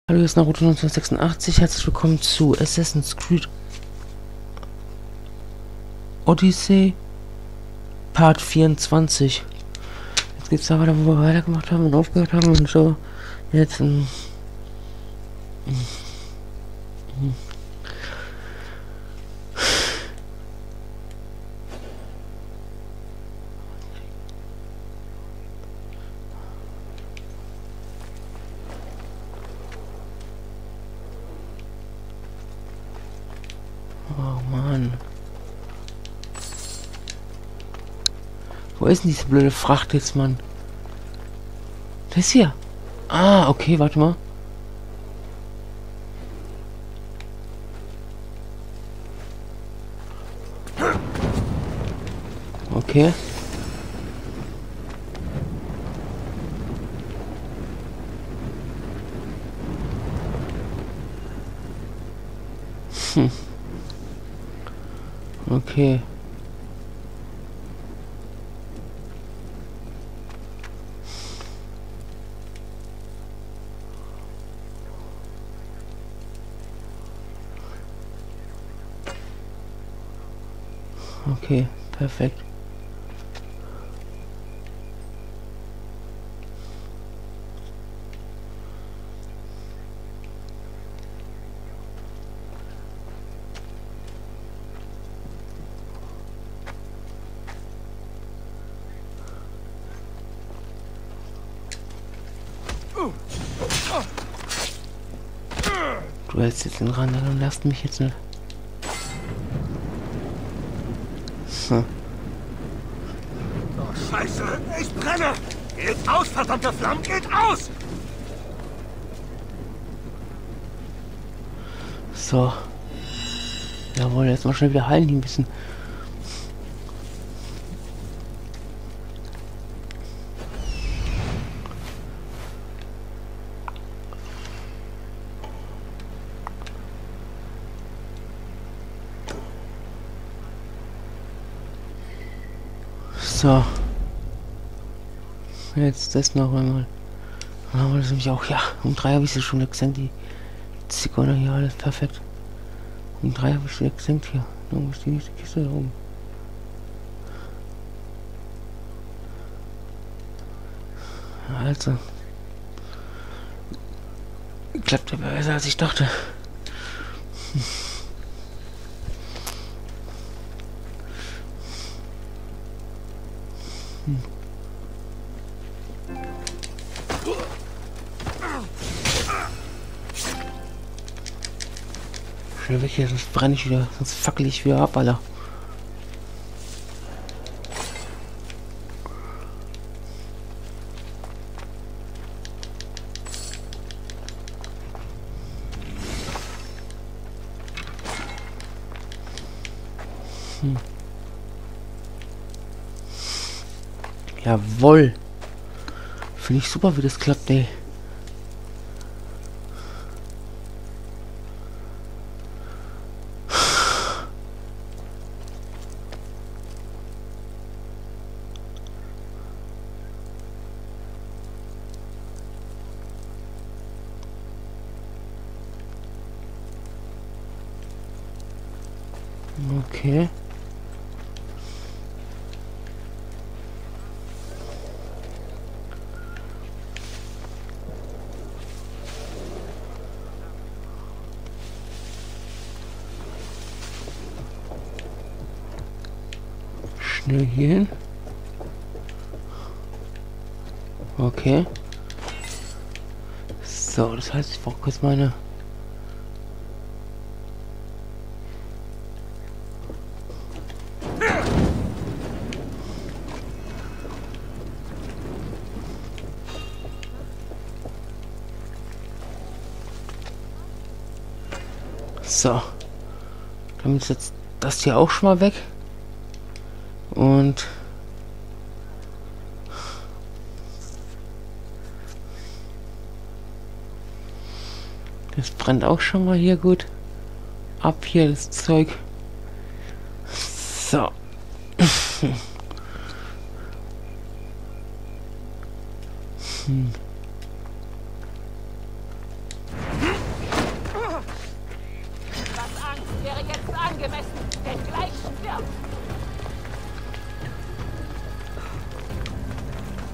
Hallo, hier ist Naruto 1986. Herzlich willkommen zu Assassin's Creed Odyssey Part 24. Jetzt geht's da weiter, wo wir weitergemacht haben und aufgehört haben und so. Jetzt oh Mann. Wo ist denn diese blöde Fracht jetzt, Mann? Das ist hier. Ah, okay, warte mal. Okay. Okay. Okay, perfekt. Du hältst jetzt den Rand und lasst mich jetzt nicht. Hm. Oh, Scheiße! Ich brenne! Geht aus, verdammte Flammen! Geht aus! So. Jawohl, jetzt mal schnell wieder heilen, die ein bisschen. So. Jetzt das noch einmal. Aber das nämlich auch, ja. Um 3 habe ich sie schon exakt, die Zigeuner hier, alles perfekt. Um 3 habe ich sie exakt hier. Irgendwo ist die nächste Kiste da oben. Also. Klappt aber besser als ich dachte. Schnell weg hier, sonst brenne ich wieder, sonst fackel ich wieder ab, Alter. Jawohl. Finde ich super, wie das klappt, ey. Okay. Schnell hier hin. Okay. So, das heißt, ich brauche kurz meine... So. Damit ist jetzt das hier auch schon mal weg. Und... das brennt auch schon mal hier gut. Ab hier das Zeug. So.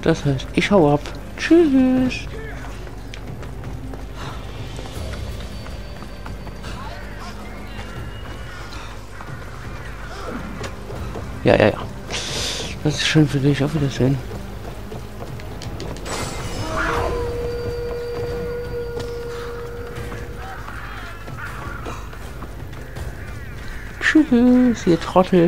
Das heißt, ich hau ab. Tschüss. Ja. Das ist schön für dich. Auf Wiedersehen. Tschüss, ihr Trottel.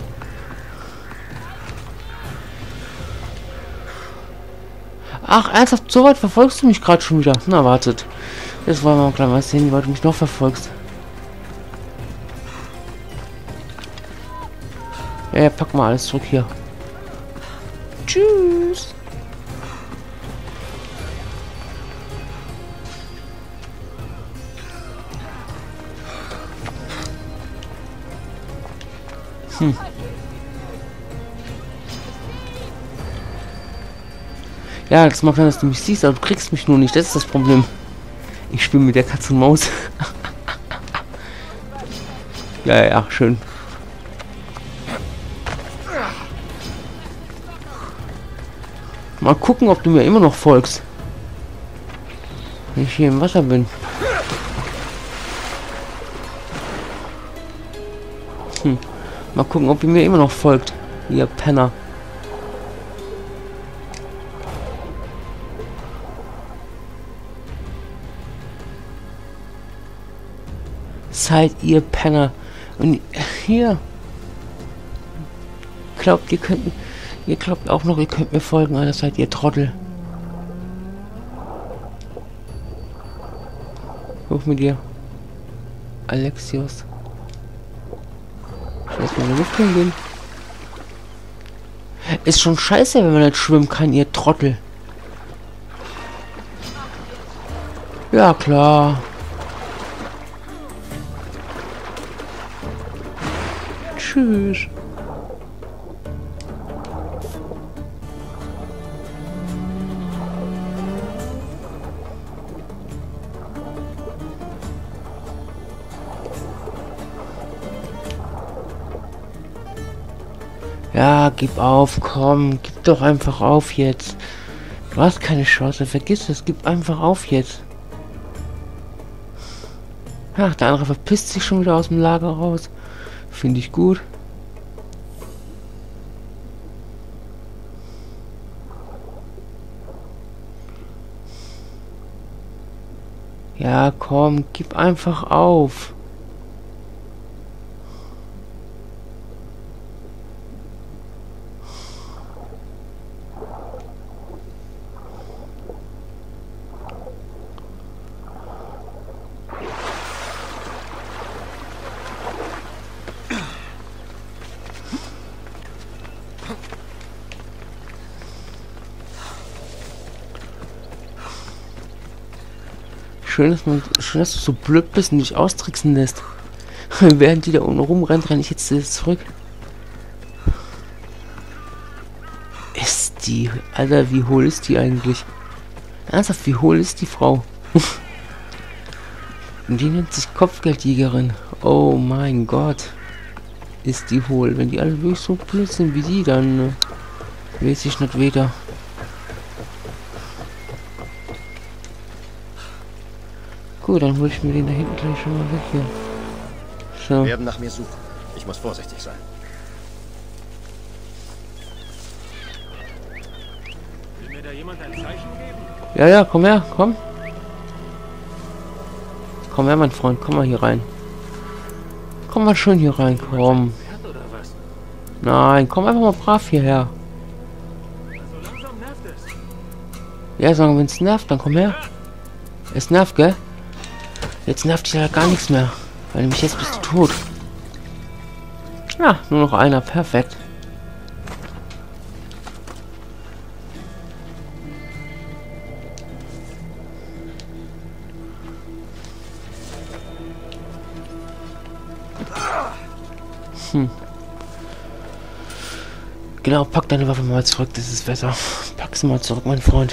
Ach, ernsthaft, so weit verfolgst du mich gerade schon wieder? Na, wartet. Jetzt wollen wir mal klar was sehen, weil du mich noch verfolgst. Ja, pack mal alles zurück hier. Tschüss. Ja, das mag sein, dass du mich siehst, aber du kriegst mich nur nicht. Das ist das Problem. Ich spiele mit der Katze und Maus. Ja, schön. Mal gucken, ob du mir immer noch folgst. Wenn ich hier im Wasser bin. Mal gucken, ob ihr mir immer noch folgt. Ihr Penner. Seid ihr Penner. Und hier. Ihr glaubt auch noch, ihr könnt mir folgen, Alter, seid ihr Trottel. Hoch mit dir. Alexios. Ich weiß, in die Luft hingehen. Ist schon scheiße, wenn man nicht schwimmen kann, ihr Trottel. Ja, klar. Tschüss. Ja, gib auf, komm, gib doch einfach auf jetzt. Du hast keine Chance, vergiss es, gib einfach auf jetzt. Ach, der andere verpisst sich schon wieder aus dem Lager raus. Finde ich gut. Ja, komm, gib einfach auf. Schön, dass du so blöd bist und dich austricksen lässt. Während die da unten rumrennt, renne ich jetzt zurück. Ist die... Alter, wie hohl ist die eigentlich? Ernsthaft, wie hohl ist die Frau? Und die nennt sich Kopfgeldjägerin. Oh mein Gott. Ist die hohl. Wenn die alle wirklich so blöd sind wie die, dann weiß ich nicht wieder. Gut, dann hole ich mir den da hinten gleich schon mal weg hier. So. Wir werden nach mir suchen. Ich muss vorsichtig sein. Will mir da jemand ein Zeichen geben? Ja, komm her, komm. Komm her, mein Freund, komm mal hier rein. Komm mal schön hier rein, komm. Nein, komm einfach mal brav hierher. So langsam nervt es. Ja, sagen wir, wenn es nervt, dann komm her. Es nervt, gell? Jetzt nervt dich ja gar nichts mehr. Weil nämlich jetzt bist du tot. Ja, nur noch einer. Perfekt. Genau, pack deine Waffe mal zurück. Das ist besser. Pack sie mal zurück, mein Freund.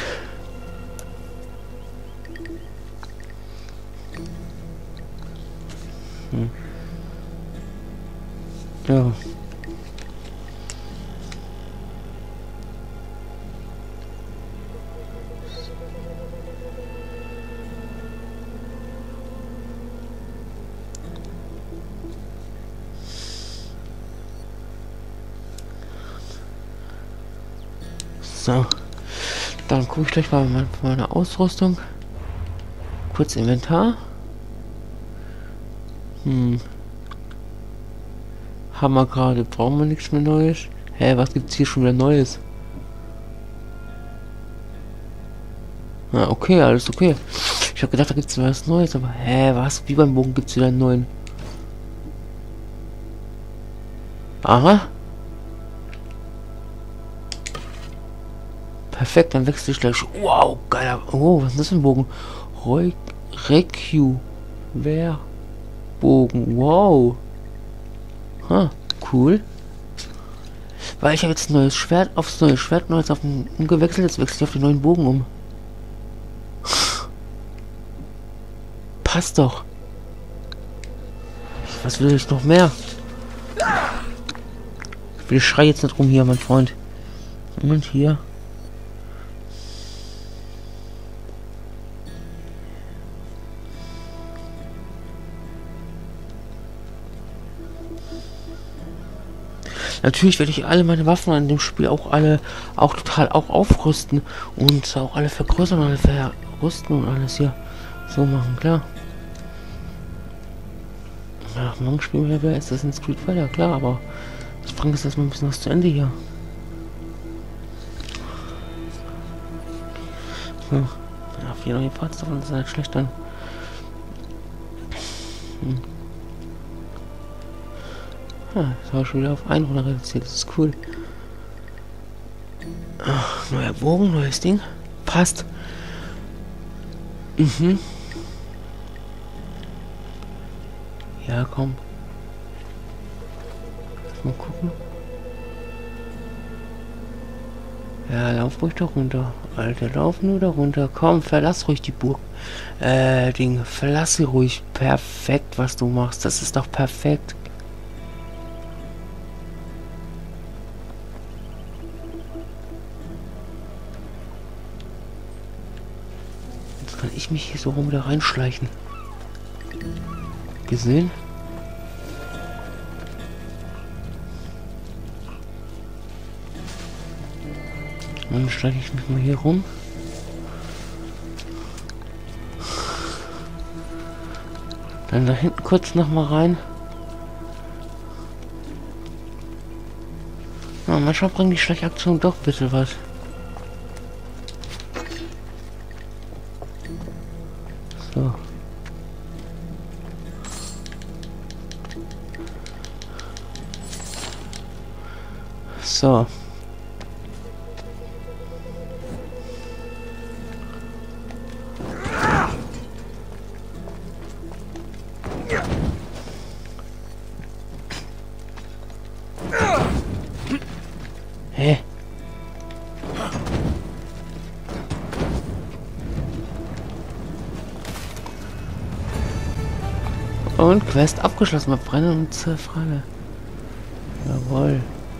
Ja. So. Dann gucke ich gleich mal meine Ausrüstung. Kurz Inventar. Haben wir gerade, brauchen wir nichts mehr Neues. Hä, was gibt's hier schon wieder Neues? Ah, okay, alles okay. Ich habe gedacht, da gibt's was Neues, aber hä, was? Wie beim Bogen gibt's wieder einen neuen. Aha. Perfekt, dann wechsle ich gleich. Wow, geiler. Oh, was ist das für ein Bogen? Recu. Wer? Bogen. Wow. Ha, cool. Weil ich habe jetzt ein neues Schwert aufs neue Schwert neues auf den umgewechselt, jetzt wechsle ich auf den neuen Bogen um. Passt doch. Was will ich noch mehr? Ich schrei jetzt nicht rum hier, mein Freund. Und hier. Natürlich werde ich alle meine Waffen in dem Spiel auch total aufrüsten und auch alle vergrößern und alle verrüsten und alles hier so machen, klar. Nach morgen spielen wir bei Assassin's Creed weiter, klar, aber ich bringe es erstmal ein bisschen was zu Ende hier. So. Ja, 4 neue Parts davon sind halt schlecht dann. Das habe ich schon wieder auf 1 runter reduziert, das ist cool. Ach, neuer Bogen, neues Ding. Passt. Ja, komm. Mal gucken. Ja, lauf ruhig da runter. Alter, lauf nur da runter. Komm, verlass ruhig die Burg. Ding, verlass sie ruhig. Perfekt, was du machst. Das ist doch perfekt. Jetzt kann ich mich hier so rum wieder reinschleichen. Gesehen? Dann schleiche ich mich mal hier rum. Dann da hinten kurz noch mal rein. Ja, manchmal bringen die Schleichaktionen doch ein bisschen was. So. So. Hä? Und Quest abgeschlossen, wir brennen und zerfragen. Jawohl.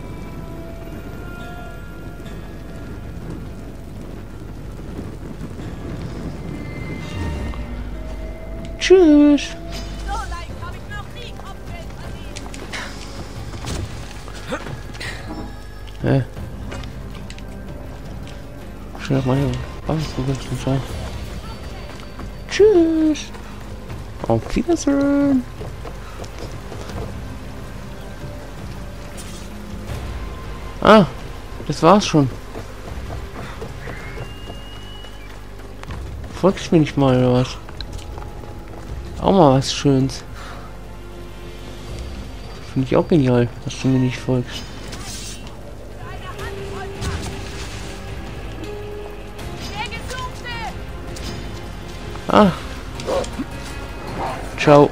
Tschüss. So leicht habe ich noch nie Kopfgeld verdient. Hä? Schnell auf meine Bank gewechselt sein. Tschüss. Auf Wiedersehen. Ah, das war's schon. Folgst mir nicht mal oder was? Auch mal was Schönes. Finde ich auch genial, dass du mir nicht folgst. Ah. Ciao.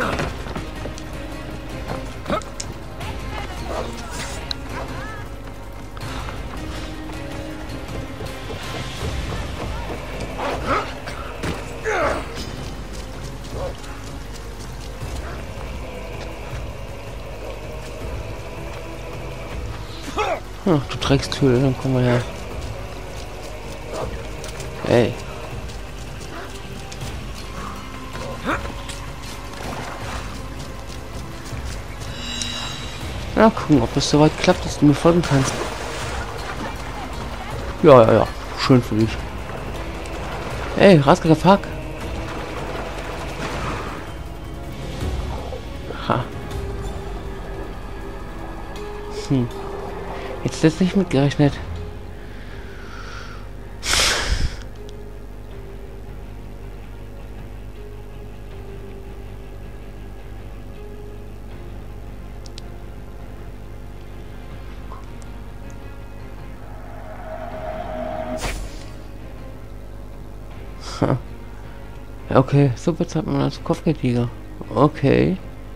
Ach, du Dreckstühle, dann komm mal her. Hey. Ja, gucken, ob es soweit klappt, dass du mir folgen kannst. Ja. Ja, ja, ja. Schön für dich. Ey, Rasker, fuck. Ha. Jetzt ist nicht mitgerechnet. Okay, so bezahlt man als Kopfgeldjäger. Okay.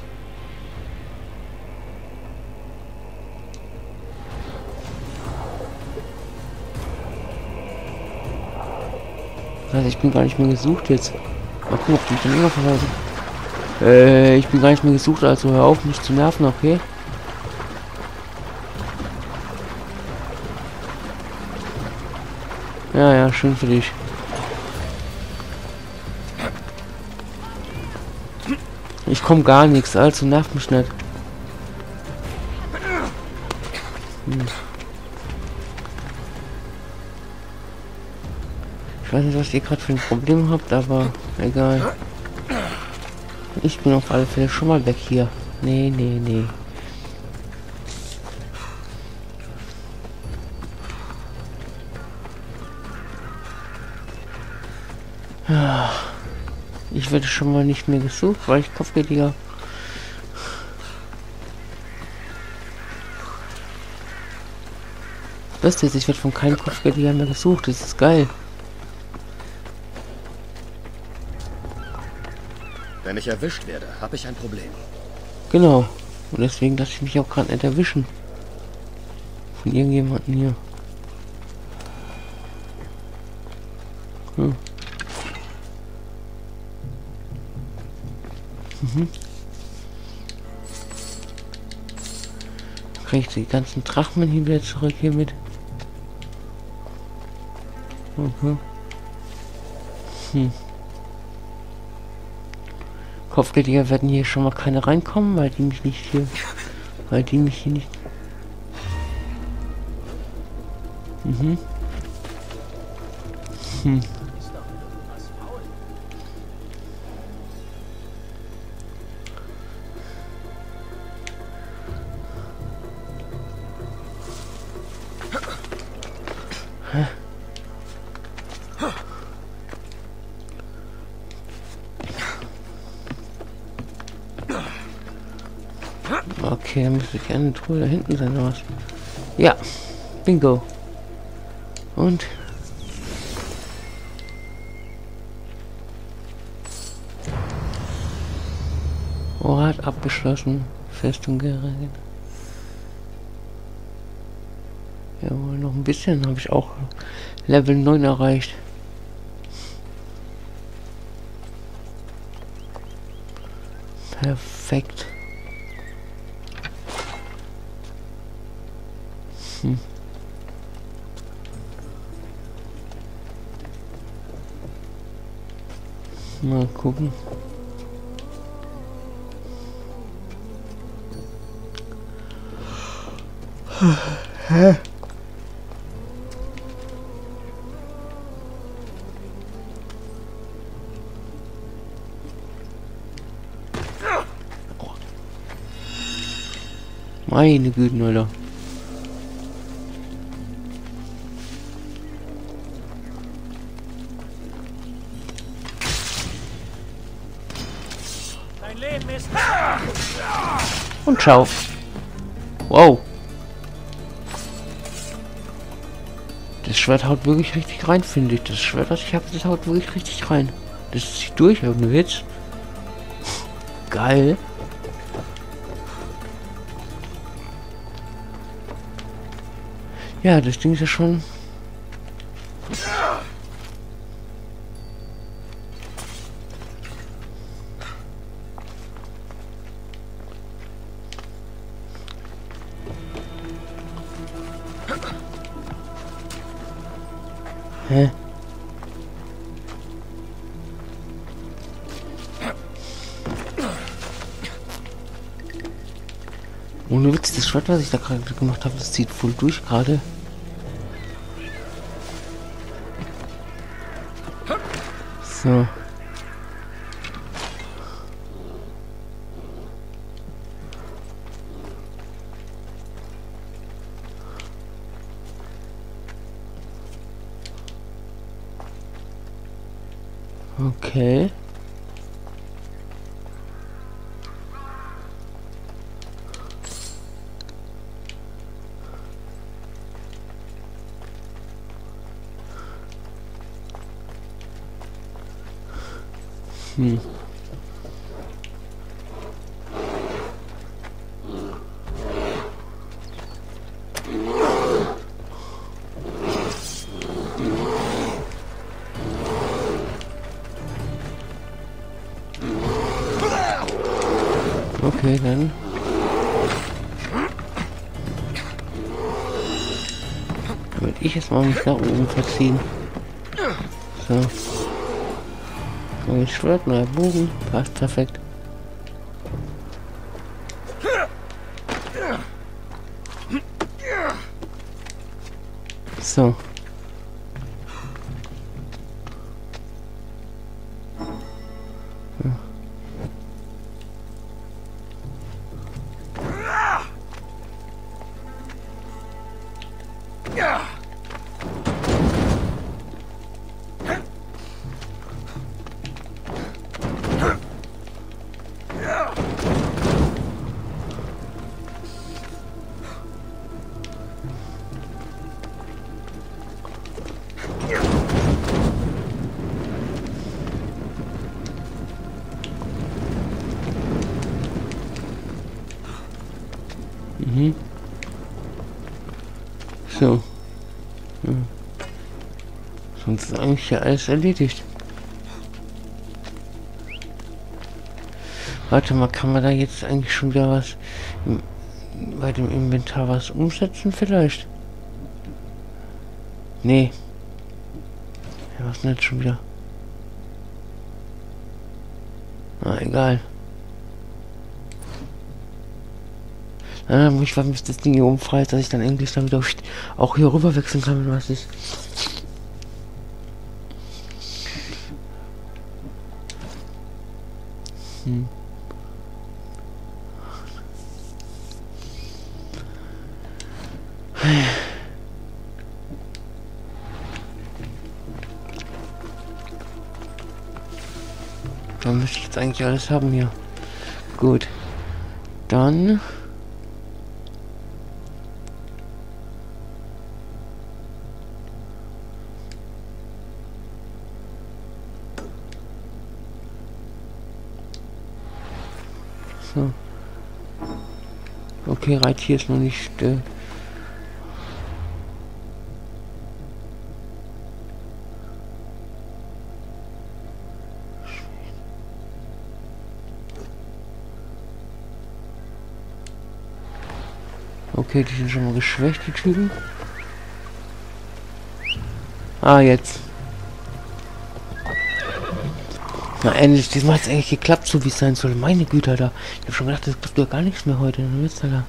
Also ich bin gar nicht mehr gesucht jetzt. Mal gucken, ob die mich dann immer verweisen. Ich bin gar nicht mehr gesucht, also hör auf, mich zu nerven, okay? Ja, ja, schön für dich. Ich komm gar nichts, also nervt mich nicht. Ich weiß nicht, was ihr gerade für ein Problem habt, aber egal. Ich bin auf alle Fälle schon mal weg hier. Nee, nee, nee. Ich werde schon mal nicht mehr gesucht, weil ich Kopfgeldjäger. Beste ist, ich werde von keinem Kopfgeldjäger mehr gesucht. Das ist geil. Wenn ich erwischt werde, habe ich ein Problem. Genau. Und deswegen lasse ich mich auch gerade nicht erwischen. Von irgendjemanden hier. Kriege ich die ganzen Drachmen hier wieder zurück hier mit. Okay. Kopfgeldjäger werden hier schon mal keine reinkommen, weil die mich nicht hier... Weil die mich hier nicht... Okay, dann müsste ich eine Truhe da hinten sein, oder was? Ja, bingo. Und? Ort abgeschlossen. Festung gerettet. Jawohl, noch ein bisschen habe ich auch Level 9 erreicht. Perfekt. Mal gucken. Hä? Meine Güte, Alter. Dein Leben ist... Und ciao. Wow. Das Schwert haut wirklich richtig rein, finde ich. Das Schwert, was ich habe, das haut wirklich richtig rein. Das zieht durch, ohne Witz. Geil. Ja, das Ding ist ja schon... Hä? Ohne Witz, das Schwert, was ich da gerade gemacht habe, das zieht voll durch gerade. Okay. Okay, dann. Würde ich jetzt mal mich nach oben verziehen. So. Neues Schwert, neuer Bogen. Passt perfekt. So. So. Ja. Sonst ist eigentlich ja alles erledigt. Warte mal, kann man da jetzt eigentlich schon wieder was bei dem Inventar was umsetzen vielleicht? Nee. Ja, was denn jetzt schon wieder? Ah, egal. Ich war, bis das Ding hier oben frei ist, dass ich dann endlich dann wieder auch hier rüber wechseln kann, wenn was ist. Dann müsste ich jetzt eigentlich alles haben hier. Gut. Dann... So. Okay, Reittier ist noch nicht... Okay, die sind schon mal geschwächt, die Typen. Ah, jetzt. Na endlich, diesmal hat es eigentlich geklappt, so wie es sein soll. Meine Güte, Alter. Ich habe schon gedacht, das gibt ja gar nichts mehr heute. Du willst, Alter.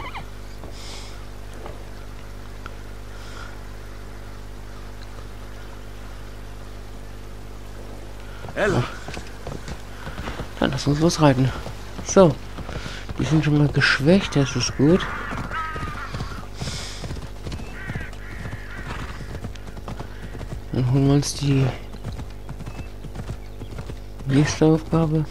Ella. Dann lass uns losreiten. So. Die sind schon mal geschwächt, das ist gut. Dann holen wir uns die nächste Aufgabe.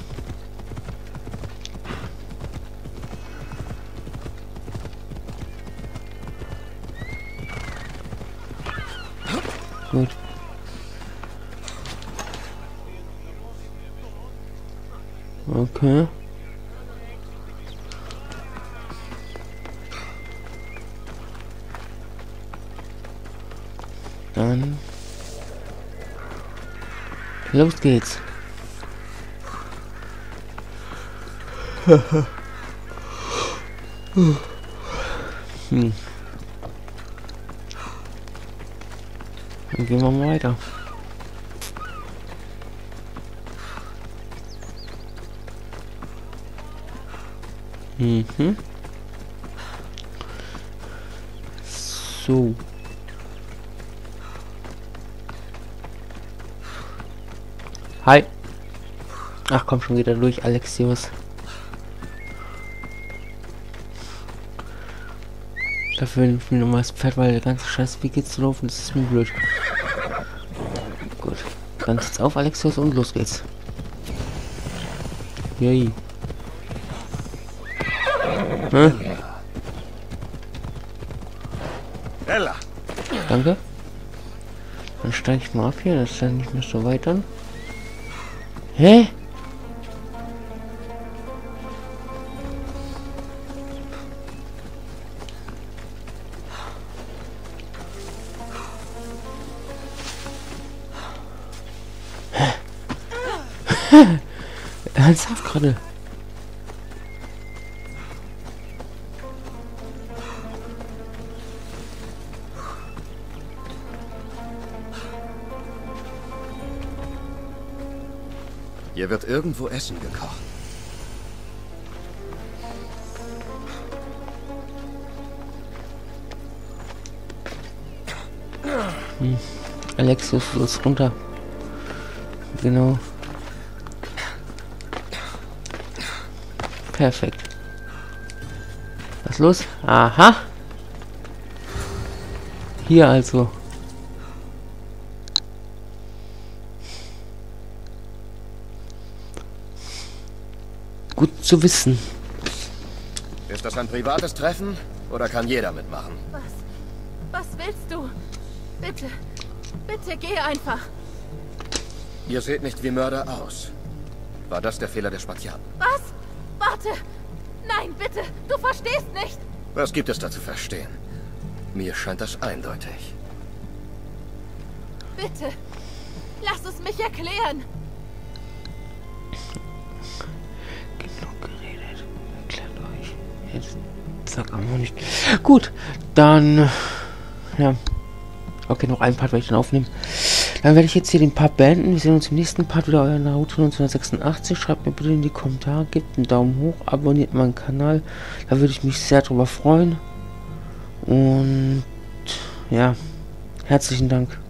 Gut. Okay. Dann los geht's. Dann gehen wir mal weiter. So. Hi. Ach komm, schon wieder durch, Alexios. Dafür will ich mir nochmal das Pferd, weil der ganze Scheiß wie geht's zu laufen, das ist mir blöd. Gut. Dann sitzt auf, Alexios, und los geht's. Yay. Hm? Ella! Danke. Dann steige ich mal ab hier, das ist dann nicht mehr so weit an. Hä? Ernsthaft gerade? Hier wird irgendwo Essen gekocht. Alexios, los runter. Genau. Perfekt. Was los? Aha. Hier also. Gut zu wissen. Ist das ein privates Treffen oder kann jeder mitmachen? Was willst du? Bitte. Bitte geh einfach. Ihr seht nicht wie Mörder aus. War das der Fehler der Spartiaten? Was? Warte. Nein, bitte. Du verstehst nicht. Was gibt es da zu verstehen? Mir scheint das eindeutig. Bitte. Lass es mich erklären. Genug geredet. Erklärt euch. Jetzt sag aber nicht. Gut, dann. Ja. Okay, noch ein Part werde ich dann aufnehmen. Dann werde ich jetzt hier den Part beenden. Wir sehen uns im nächsten Part wieder. Euer Naruto 1986. Schreibt mir bitte in die Kommentare. Gebt einen Daumen hoch. Abonniert meinen Kanal. Da würde ich mich sehr drüber freuen. Und ja, herzlichen Dank.